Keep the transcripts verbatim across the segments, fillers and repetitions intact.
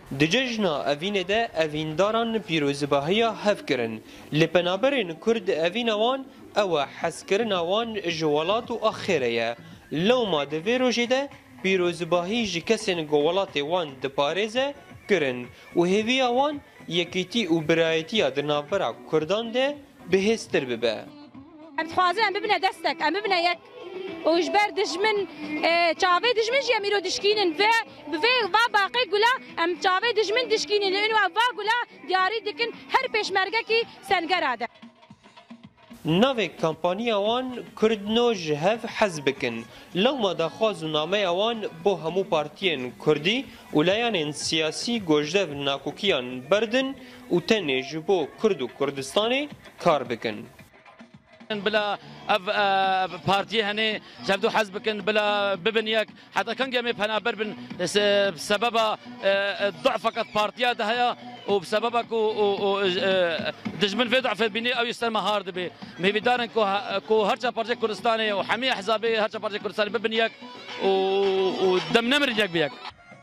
دجاجنا اوین ده اوینداران پیروزباهی هفکرن لپنابرین کرد اوین وان او حسکرن وان جوالات و آخره لو ما دوی روژه ده پیروزباهی جکسین گوالات وان دپارزه کرن و هیوی وان یکیتی و برایتی دنابرا کردان ده بهستر ببه. ام تخوازه ام ببینه دستک ام ببینه یک وجبر دجمن چاوی دجمن جی امیرو دشکینن و و و باقی گلا ام چاوی دجمن دشکینن لانه و گلا دیاری دکن هر پیشمرگه کی سنگراده نوی کمپانی وان کردنو جهف حزبکن لو ما دخواز نامه وان بو همو پارتین کردی ولایان سیاسی گوجده ناکوکیان بردن و تنه جبو کرد و کردستانی کار بکن بلا اف بارتي هني جابدو حزبكن بلا ببنيك حتى كان جمي بنابر بن بسبب ضعفك بارتيا دهيا وبسببك دجمن في ضعف بني او يستلم هارد بي مي بدارن كو كو هرجا بارتي كردستاني وحمي احزابي هرجا بارتي كردستاني ببنيك ودم نمرجك بيك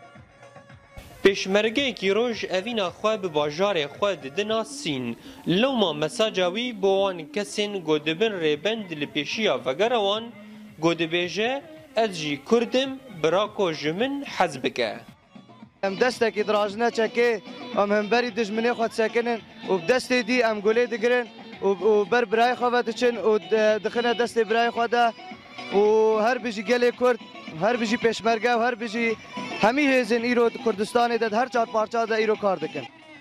پیشمرگه کی روز اوینا خواه به باجار خواه ددنا سین لوما مساجاوی بوان کسین گودبن ریبند لپیشیا وگروان گودبیجه ادجی کردم براکو جمن حزبکه ام دستك ادراجنا چکه ام همبری دجمنی خود ساکنن و بدست دی ام گله دگرن و بر برای خوات چن و دخنه دست برای خدا و هر بجی گله کرد هر بجی پیشمرگه و هر بجی همی هزین ایرو کردستان داد هر چهار پارچه دا ایرو کار دکن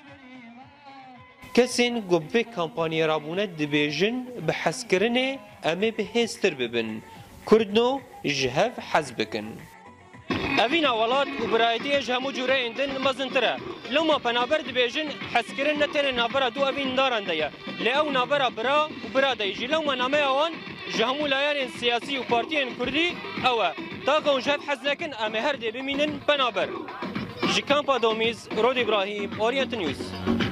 کسین گوبه کمپانی رابونه دبیجن به حسکرنه امه به هستر ببن کردنو جهف حزبکن اوینا ولات و برایتی جهمو جوره اندن مزنتره لما پنابر دبیجن حسکرن نتنه نابرا دو اوین دارن دیا لیو نابرا برا و برا دیجی لما نامه اوان جهمو لایان سیاسی و پارتین کردی اوه تاقون جهف حزنکن امه هر دی بمینن پنابر جی کامپا دومیز رود ابراهیم اورینت نیوز